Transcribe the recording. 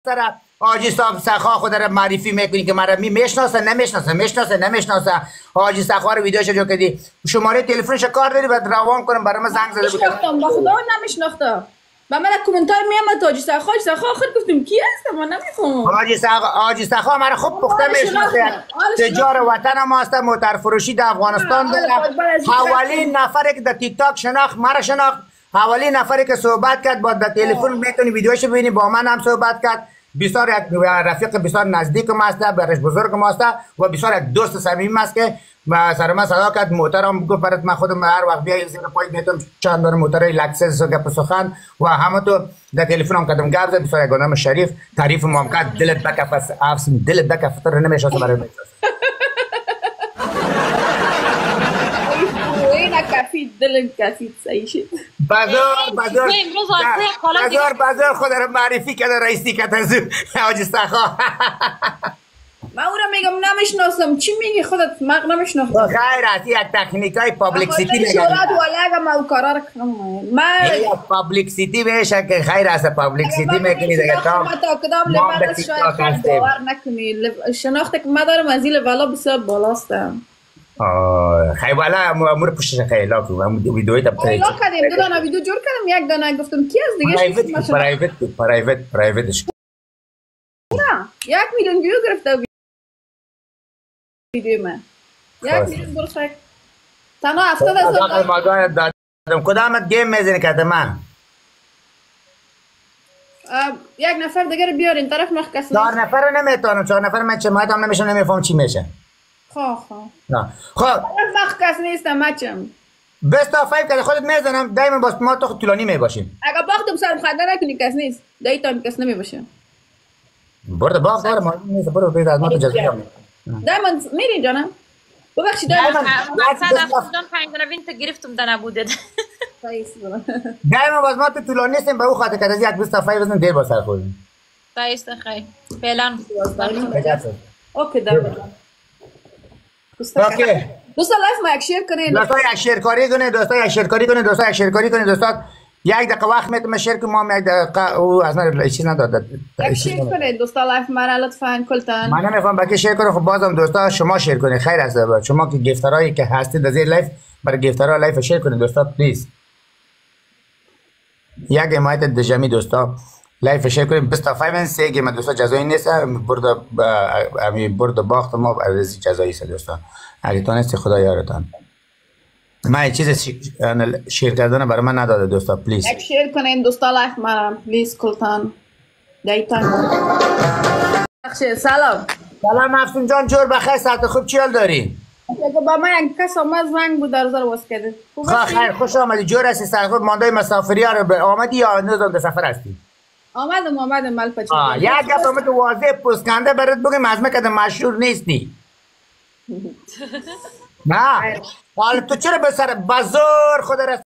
سر حاجی صاحب سخا خود را معرفی میکنی که مرا میشناسه حاجی سخا رو ویدیوش جو کردی شماره تلفنش کار داری بعد روان کنم برام زنگ زده بود نمیشناختم با خدا نمیشناختم با من کامنت های میامد حاجی سخا آخر گفتم کی هستم من نمیفهمم حاجی سخا مرا خوب پخته میشناسه تجار وطن ما است موتر فروشی در افغانستان داره حوالین نفری که در تیک تاک شناخت مرا شناخت حوالین نفری که صحبت کرد با در تلفن میتونی ویدیوش ببینی با من هم صحبت کرد بسیار یک رفیق بسیار نزدیک ما است برش بزرگ ما است و بسیار یک دوست صمیمی است که سر من صدا کرد محترم گفت برات من خودم هر وقت بیای زیر پای میتونم چند دانه موترای لکسس گپ سخن و همه تو در تلفن هم کردم گپ زد بسیار یک آدم شریف تعریف ما کرد دلت بکف افسم دلت بکف تو نمیشناسه برای میشناسه کافی دلم کافی صحیح شد بازار خود را معرفی کرده رئیسی کرد از حاجی سخا من او را میگم نمیشناسم چی میگی خودت مق نمیشناختم خیر است یک تکنیک های پابلیکسیتی میگن شورات ولا ما او کارا را کنم من پابلیکسیتی میشه که خیر است پابلیکسیتی میکنی دیگه تا کدام لول شاید باور نکنی شناخت که ما دارم از این لول بسیار بالاستم خیلی والا امور پشتش خیلی لاکو ویدیوی تا خیلی کردیم دو دانه ویدیو جور کردم یک دانه گفتم کی از دیگه پرایوتش نه 1 میلیون ویو گرفته ویدیو من 1 میلیون برسه تنها 70,000 دادم کدامت گیم میزنی کده من یک نفر دیگر بیار این طرف مخ کسی 4 نفر نمیتونم 4 نفر من چه مادام نمیشم نمیفهم چی میشه خب وقت کس نیستم مچم بست آف 5 که خودت میزنم دائما با ما تو طولانی میباشیم اگه باختم سرم خنده نکنی کس نیست دایتا کس نمیباشه برده باخت داره ما نیست برو بید از ما تو جزیره دائما میری جانم ببخشید دائما مقصد افغانستان 5 وینت گرفتم ده نبوده دائما باز ما تو طولانی نیستیم به او خاطر که از یک بست آف 5 بزنیم دیر با سر خودیم دایست خیر فعلا اوکی دائما اوکی دوستا لایف ما یک شیر کنین دوستا یک شیرکاری کنین دوستا یک دقیقه وقت میتونم شیر کنم ما یک دقیقه او از من چیز نداد یک شیر کنین دوستا لایف ما لطفا کلتن من نمیفهم با کی شیر کنم خب بازم دوستا شما شیر کنین خیر است شما که گیفترایی که هستید در لایف برای گیفترها لایف شیر کنین دوستا پلیز یک حمایت دجمی دوستا لایف شیر کنیم بست آف 5 سه گیم دوستا جزایی نیست برد باخت ما از جزایی است دوستا اگه تو نیستی خدا یارتان من یه چیز شیر کردن برای من نداده دوستا پلیز یک شیر کنین دوستا لایف ما پلیز کلتان دایتان سلام افسون جان جور بخیر ساعت خوب چی حال داری؟ با من یک کس آمد زنگ بود در روز واسه کرده خیر خوش آمدی جور هستی ساعت خوب مانده مسافری ها رو آمدی یا نزد سفر هستی؟ آمدم ملپا یک گپ آمد واضح پسکنده برات بگم از مکد مشهور نیستی نه حالا تو چرا به سر بازار خود